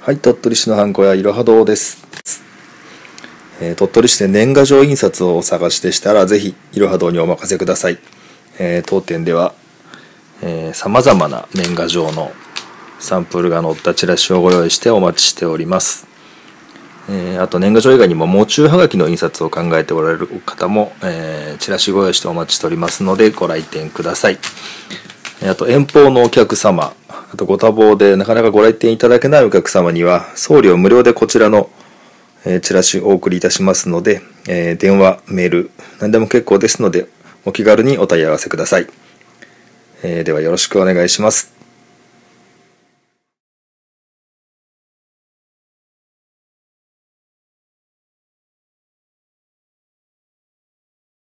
はい、鳥取市のハンコ屋いろは堂です。鳥取市で年賀状印刷をお探しでしたら、ぜひいろは堂にお任せください。当店では、さまざまな年賀状のサンプルが載ったチラシをご用意してお待ちしております。あと年賀状以外にも喪中はがきの印刷を考えておられる方も、チラシご用意してお待ちしておりますのでご来店ください。あと遠方のお客様、あとご多忙でなかなかご来店いただけないお客様には送料無料でこちらのチラシをお送りいたしますので、電話、メール何でも結構ですのでお気軽にお問い合わせください。ではよろしくお願いします。